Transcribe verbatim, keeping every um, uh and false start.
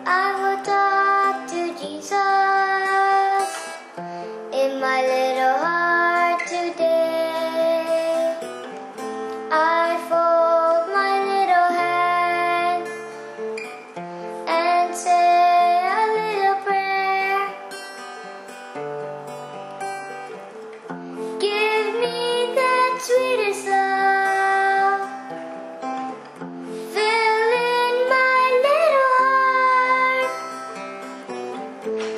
I will talk to Jesus in my little heart today. I fold my little hand and say a little prayer. Give me that sweetest love, fill in my little heart.